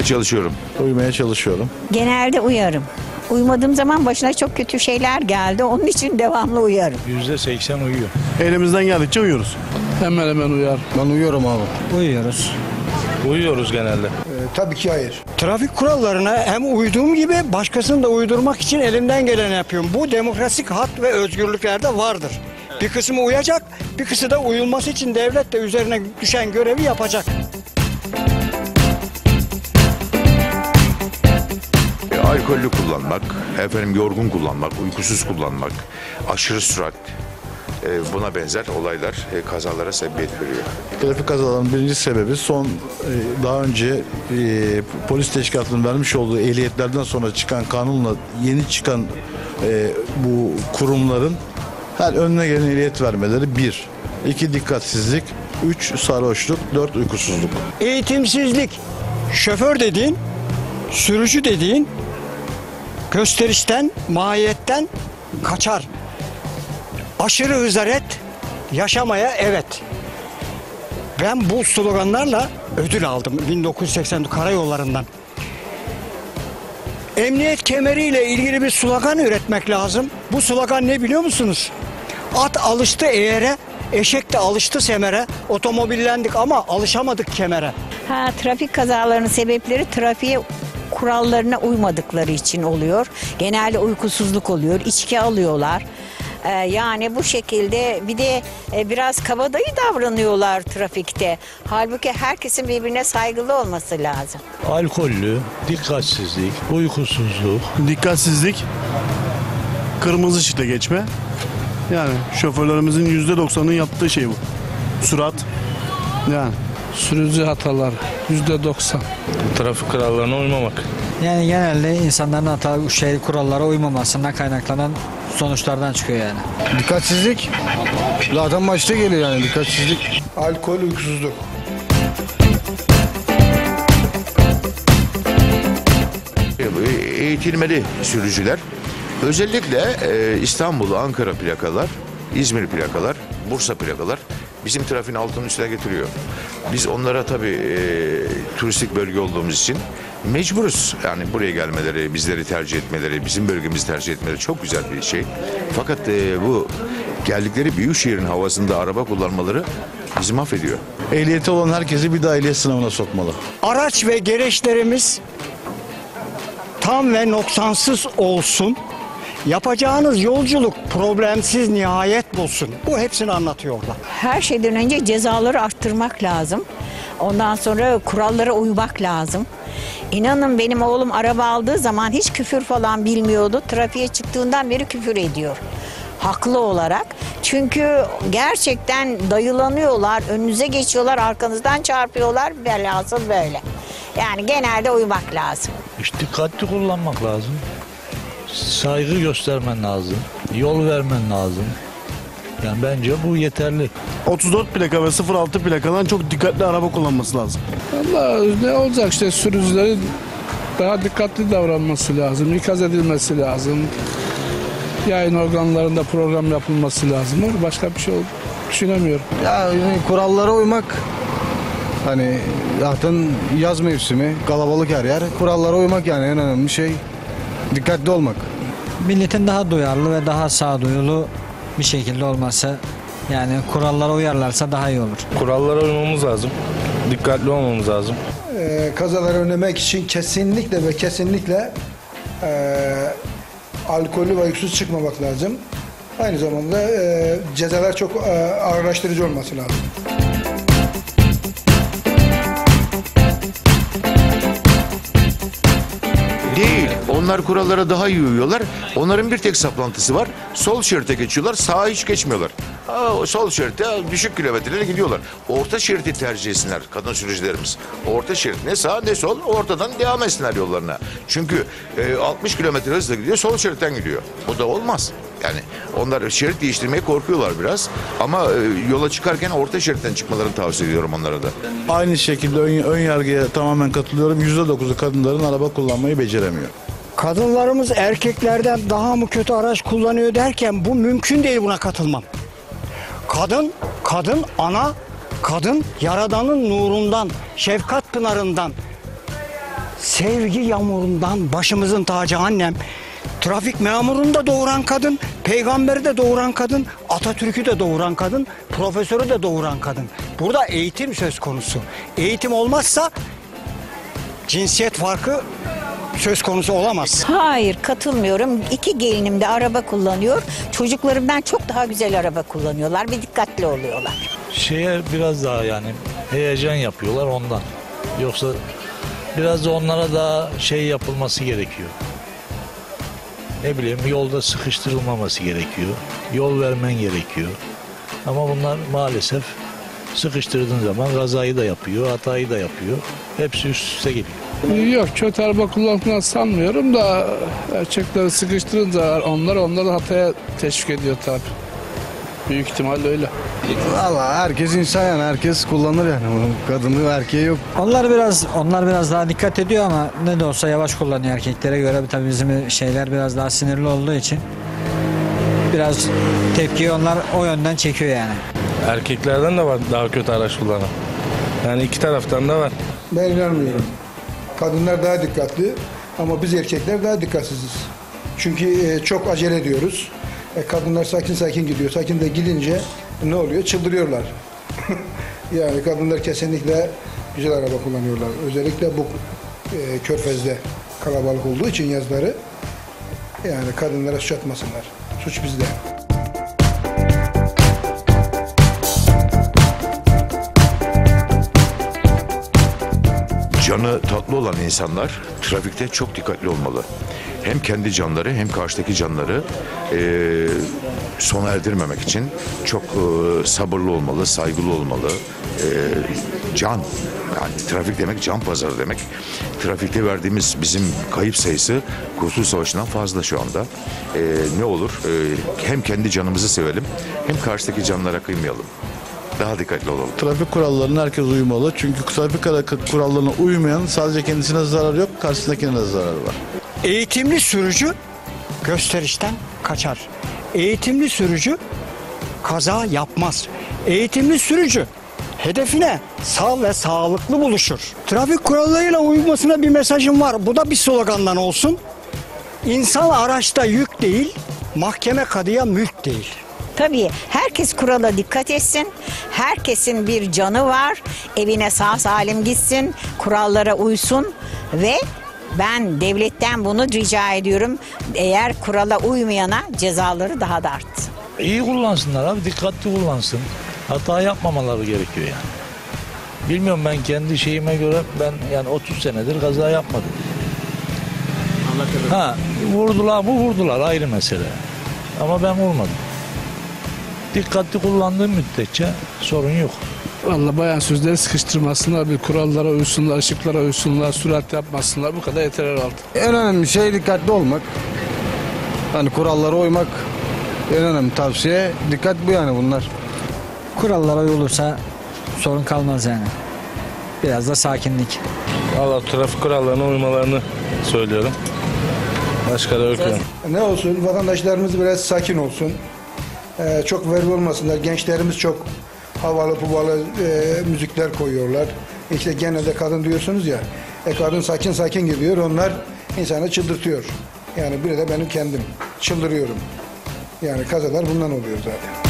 çalışıyorum. Uyumaya çalışıyorum. Genelde uyarım. Uyumadığım zaman başına çok kötü şeyler geldi. Onun için devamlı uyarım. %80 uyuyor. Elimizden geldikçe uyuyoruz. Hemen hemen uyar. Ben uyuyorum abi. Uyuyoruz. Uyuyoruz genelde. Tabii ki hayır. Trafik kurallarına hem uyduğum gibi başkasını da uydurmak için elimden geleni yapıyorum. Bu demokratik hak ve özgürlüklerde vardır. Bir kısmı uyacak, bir kısmı da uyulması için devlet de üzerine düşen görevi yapacak. Alkollü kullanmak, yorgun kullanmak, uykusuz kullanmak, aşırı sürat, buna benzer olaylar kazalara sebebiyet veriyor. Trafik kazalarının birinci sebebi daha önce polis teşkilatının vermiş olduğu ehliyetlerden sonra çıkan kanunla yeni çıkan bu kurumların her önüne gelen ehliyet vermeleri 1. 2 dikkatsizlik, 3 sarhoşluk, 4 uykusuzluk. Eğitimsizlik, şoför dediğin, sürücü dediğin gösterişten, mahiyetten kaçar. Aşırı hızaret, yaşamaya evet. Ben bu sloganlarla ödül aldım 1980 karayollarından. Emniyet kemeriyle ilgili bir slogan üretmek lazım. Bu slogan ne biliyor musunuz? At alıştı eğere, eşek de alıştı semere. Otomobillendik ama alışamadık kemere. Trafik kazalarının sebepleri trafiğe kurallarına uymadıkları için oluyor. Genelde uykusuzluk oluyor, içki alıyorlar. Yani bu şekilde bir de biraz kabadayı davranıyorlar trafikte. Halbuki herkesin birbirine saygılı olması lazım. Alkollü, dikkatsizlik, uykusuzluk. Dikkatsizlik, kırmızı ışıkta geçme. Yani şoförlerimizin %90'ının yaptığı şey bu. Sürat. Yani. Sürücü hatalar %90. Trafik kurallarına uymamak. Yani genelde insanların kurallara uymamasından kaynaklanan sonuçlardan çıkıyor yani. Dikkatsizlik, zaten başta geliyor yani dikkatsizlik. Alkol, uykusuzluk. Eğitilmeli sürücüler, özellikle İstanbul, Ankara plakalar, İzmir plakalar, Bursa plakalar bizim trafiğin altının üstüne getiriyor. Biz onlara tabii turistik bölge olduğumuz için mecburuz. Yani buraya gelmeleri, bizleri tercih etmeleri, bizim bölgemizi tercih etmeleri çok güzel bir şey. Fakat bu geldikleri büyük şehrin havasında araba kullanmaları bizi mahvediyor. Ehliyeti olan herkesi bir daha ehliyet sınavına sokmalı. Araç ve gereçlerimiz tam ve noksansız olsun. Yapacağınız yolculuk problemsiz nihayet bulsun. Bu hepsini anlatıyorlar. Her şeyden önce cezaları arttırmak lazım. Ondan sonra kurallara uymak lazım. İnanın benim oğlum araba aldığı zaman hiç küfür falan bilmiyordu. Trafiğe çıktığından beri küfür ediyor. Haklı olarak. Çünkü gerçekten dayılanıyorlar, önünüze geçiyorlar, arkanızdan çarpıyorlar. Velhasıl böyle. Yani genelde uymak lazım. İşte dikkatli kullanmak lazım. Saygı göstermen lazım. Yol vermen lazım. Yani bence bu yeterli. 34 plaka ve 06 plakadan çok dikkatli araba kullanması lazım. Allah ne olacak işte sürücülerin daha dikkatli davranması lazım, ikaz edilmesi lazım. Yayın organlarında program yapılması lazım. Başka bir şey düşünemiyorum. Yani kurallara uymak, hani zaten yaz mevsimi, kalabalık her yer. Kurallara uymak yani en önemli şey, dikkatli olmak. Milletin daha duyarlı ve daha sağduyulu bir şekilde olması, yani kurallara uyarlarsa daha iyi olur. Kurallara uymamız lazım. Dikkatli olmamız lazım. Kazaları önlemek için kesinlikle ve kesinlikle alkollü ve uykusuz çıkmamak lazım. Aynı zamanda cezalar çok ağırlaştırıcı olması lazım. Değil. Onlar kurallara daha iyi uyuyorlar. Onların bir tek saplantısı var. Sol şerite geçiyorlar, sağa hiç geçmiyorlar. Sol şerite düşük kilometrelere gidiyorlar. Orta şeriti tercih etsinler kadın sürücülerimiz. Orta şerit ne sağ ne sol, ortadan devam etsinler yollarına. Çünkü 60 kilometre hızla gidiyor, sol şeritten gidiyor. Bu da olmaz. Yani onlar şerit değiştirmeye korkuyorlar biraz. Ama yola çıkarken orta şeritten çıkmalarını tavsiye ediyorum onlara da. Aynı şekilde ön yargıya tamamen katılıyorum. %9'u kadınların araba kullanmayı beceremiyor. Kadınlarımız erkeklerden daha mı kötü araç kullanıyor derken bu mümkün değil, buna katılmam. Kadın ana, kadın Yaradan'ın nurundan, şefkat pınarından sevgi yağmurundan başımızın tacı annem. Trafik memurunu da doğuran kadın, peygamberi de doğuran kadın, Atatürk'ü de doğuran kadın, profesörü de doğuran kadın. Burada eğitim söz konusu. Eğitim olmazsa cinsiyet farkı söz konusu olamaz. Hayır, katılmıyorum. 2 gelinim de araba kullanıyor. Çocuklarımdan çok daha güzel araba kullanıyorlar ve dikkatli oluyorlar. Şeye biraz daha yani heyecan yapıyorlar ondan. Yoksa biraz da onlara daha şey yapılması gerekiyor. Ne bileyim yolda sıkıştırılmaması gerekiyor. Yol vermen gerekiyor. Ama bunlar maalesef sıkıştırdığın zaman kazayı da yapıyor, hatayı da yapıyor. Hepsi üst üste geliyor. Yok, kötü araba kullanmaktan sanmıyorum da erkekleri sıkıştırınca onları hataya teşvik ediyor tabii. Büyük ihtimalle öyle. Valla herkes insan yani herkes kullanır yani. Kadını erkeği yok. Onlar biraz daha dikkat ediyor ama ne de olsa yavaş kullanıyor erkeklere göre. Tabii bizim şeyler biraz daha sinirli olduğu için biraz tepkiyi onlar o yönden çekiyor yani. Erkeklerden de var daha kötü araç kullanan. Yani iki taraftan da var. Ben inanmıyorum. Kadınlar daha dikkatli ama biz erkekler daha dikkatsiziz. Çünkü çok acele ediyoruz. Kadınlar sakin sakin gidiyor. Sakin de gidince ne oluyor? Çıldırıyorlar. Yani kadınlar kesinlikle güzel araba kullanıyorlar. Özellikle bu Körfez'de kalabalık olduğu için yazları yani kadınlara suç atmasınlar. Suç bizde. Canı tatlı olan insanlar trafikte çok dikkatli olmalı. Hem kendi canları hem karşıdaki canları sona erdirmemek için çok sabırlı olmalı, saygılı olmalı. Can, yani trafik demek can pazarı demek. Trafikte verdiğimiz bizim kayıp sayısı Kurtuluş Savaşı'ndan fazla şu anda. Ne olur hem kendi canımızı sevelim hem karşıdaki canlara kıymayalım. Daha dikkatli olalım. Trafik kurallarına herkes uymalı. Çünkü trafik kurallarına uymayan sadece kendisine zarar yok, karşısındakine de zarar var. Eğitimli sürücü gösterişten kaçar. Eğitimli sürücü kaza yapmaz. Eğitimli sürücü hedefine sağ ve sağlıklı buluşur. Trafik kurallarıyla uymasına bir mesajım var. Bu da bir slogandan olsun. İnsan araçta yük değil, mahkeme kadıya mülk değil. Tabii herkes kurala dikkat etsin. Herkesin bir canı var. Evine sağ salim gitsin. Kurallara uysun ve ben devletten bunu rica ediyorum. Eğer kurala uymayana cezaları daha da artsın. İyi kullansınlar abi, dikkatli kullansın. Hata yapmamaları gerekiyor yani. Bilmiyorum, ben kendi şeyime göre ben yani 30 senedir kaza yapmadım. Ha, vurdular mı vurdular, ayrı mesele. Ama ben vurmadım. Dikkatli kullandığım müddetçe sorun yok. Vallahi bayan sözleri sıkıştırmasınlar, bir kurallara uysunlar, ışıklara uysunlar, sürat yapmasınlar. Bu kadar yeter herhalde. En önemli şey dikkatli olmak. Hani kurallara uymak en önemli tavsiye. Dikkat bu yani bunlar. Kurallara uyulursa sorun kalmaz yani. Biraz da sakinlik. Valla trafik kurallarına uymalarını söylüyorum. Başka da yok yani. Ne olsun? Vatandaşlarımız biraz sakin olsun. Çok vergi olmasınlar. Gençlerimiz çok havalı puvalı müzikler koyuyorlar. İşte genelde kadın diyorsunuz ya. Kadın sakin sakin gidiyor. Onlar insanı çıldırtıyor. Yani biri de benim kendim. Çıldırıyorum. Yani kazalar bundan oluyor zaten.